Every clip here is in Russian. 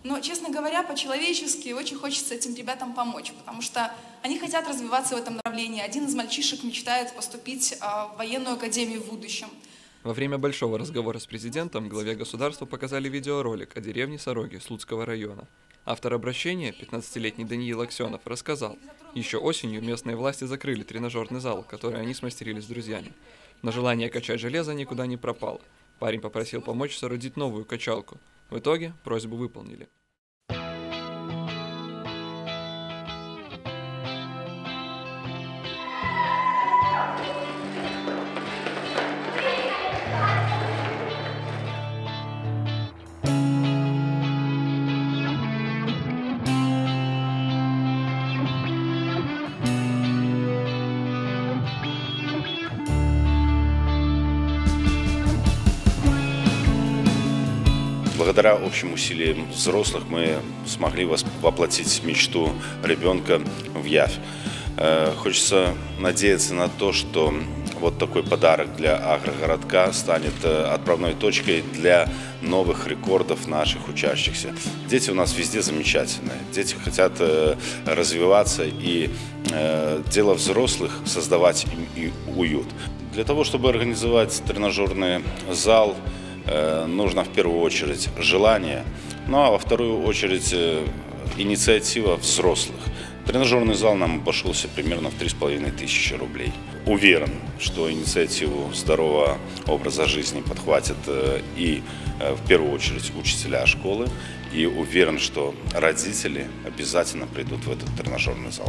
Но, честно говоря, по-человечески очень хочется этим ребятам помочь, потому что они хотят развиваться в этом направлении. Один из мальчишек мечтает поступить в военную академию в будущем. Во время большого разговора с президентом главе государства показали видеоролик о деревне Сороги Слуцкого района. Автор обращения, 15-летний Даниил Аксенов, рассказал, еще осенью местные власти закрыли тренажерный зал, который они смастерили с друзьями. Но желание качать железо никуда не пропало. Парень попросил помочь соорудить новую качалку. В итоге просьбу выполнили. Благодаря общим усилиям взрослых мы смогли воплотить мечту ребенка в явь. Хочется надеяться на то, что вот такой подарок для агрогородка станет отправной точкой для новых рекордов наших учащихся. Дети у нас везде замечательные, дети хотят развиваться, и дело взрослых — создавать им уют. Для того, чтобы организовать тренажерный зал, нужно в первую очередь желание, ну а во вторую очередь инициатива взрослых. Тренажерный зал нам обошелся примерно в 3500 рублей. Уверен, что инициативу здорового образа жизни подхватят и в первую очередь учителя школы, и уверен, что родители обязательно придут в этот тренажерный зал.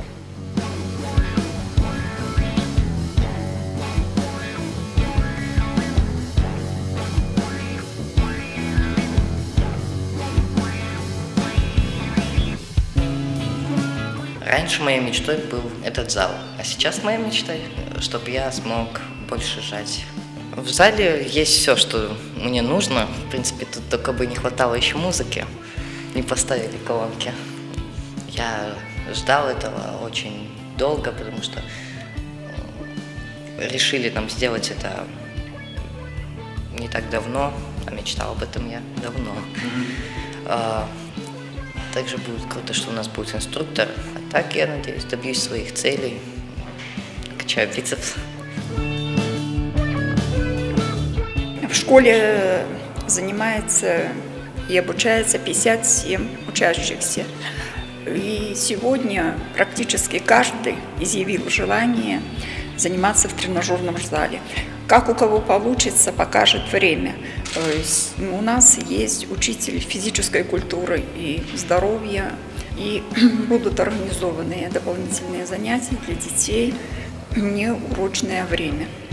Раньше моей мечтой был этот зал, а сейчас моя мечта, чтобы я смог больше жать. В зале есть все, что мне нужно. В принципе, тут только бы не хватало еще музыки, не поставили колонки. Я ждал этого очень долго, потому что решили нам сделать это не так давно, а мечтал об этом я давно. Также будет круто, что у нас будет инструктор. А так, я надеюсь, добьюсь своих целей. Качаю бицепс. В школе занимается и обучается 57 учащихся. И сегодня практически каждый изъявил желание заниматься в тренажерном зале. Как у кого получится, покажет время. У нас есть учитель физической культуры и здоровья, и будут организованы дополнительные занятия для детей в неурочное время.